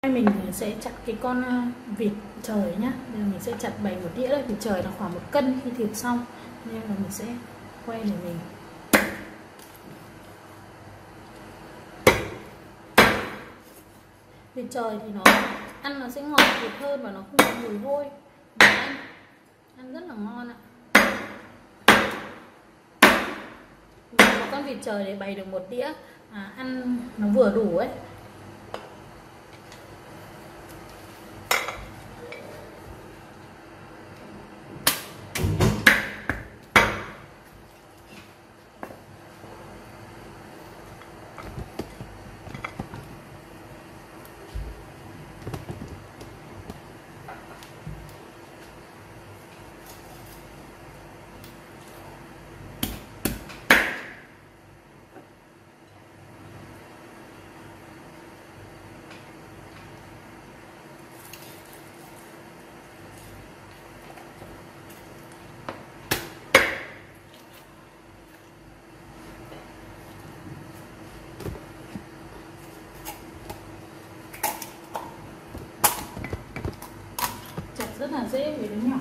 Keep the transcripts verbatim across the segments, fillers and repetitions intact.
Mình sẽ chặt cái con vịt trời nhá. Bây giờ mình sẽ chặt bày một đĩa. Vịt trời là khoảng một cân khi thịt xong, nên là mình sẽ quay để mình vịt trời thì nó ăn nó sẽ ngọt thịt hơn và nó không có mùi hôi, mà ăn ăn rất là ngon ạ. Một con vịt trời để bày được một đĩa à, ăn nó vừa đủ ấy. Rất là dễ với đứa nhỏ.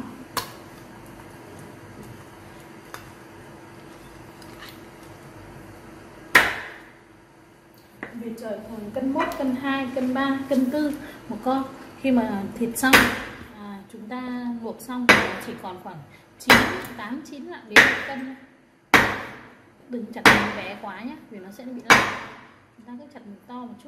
Vịt trời thường cân một, cân hai, cân ba, cân tư một con. Khi mà thịt xong à, chúng ta luộc xong thì chỉ còn khoảng chín, tám, chín lạng đến một cân. Đừng chặt miếng bé quá nhé, vì nó sẽ bị lạnh. Chúng ta cứ chặt miếng to một chút.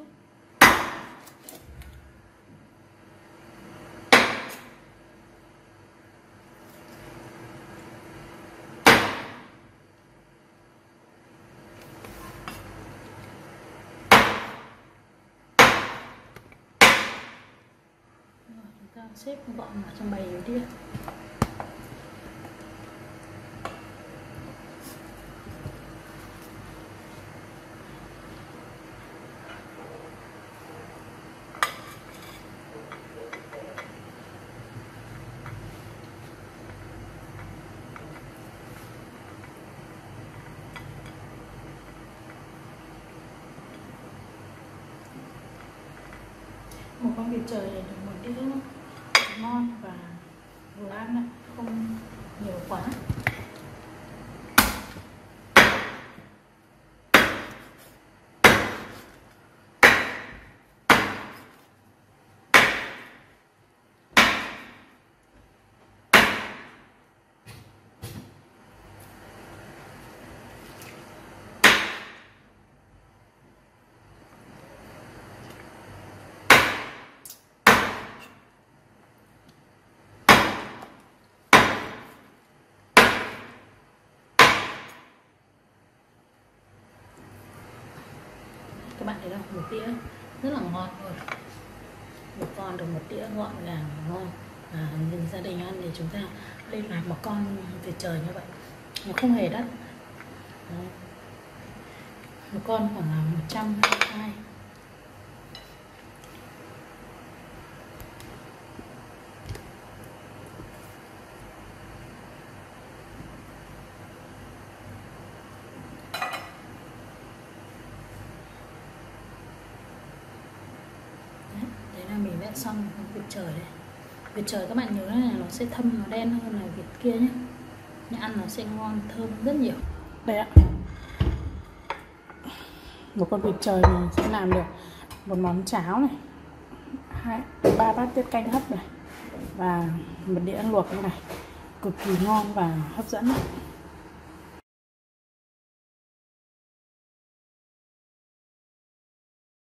Xếp gọn vào trong bày đĩa. Một con vịt trời này được một đĩa ngon và vừa ăn, không nhiều quá. Các bạn thấy không, một đĩa rất là ngon rồi, một con được một đĩa gọn gàng ngon. À, mình gia đình ăn thì chúng ta đây là một con vịt trời như vậy, nó không hề đắt. Đó. Một con khoảng là một trăm hai mươi. Mình đã xong vịt trời đây. Vịt trời các bạn nhớ là nó sẽ thâm, nó đen hơn là vịt kia nhé. Nhưng ăn nó sẽ ngon, thơm rất nhiều. Đây ạ. Một con vịt trời mình sẽ làm được một món cháo này, hai, ba bát tiết canh hấp này, và một đĩa luộc như này, cực kỳ ngon và hấp dẫn.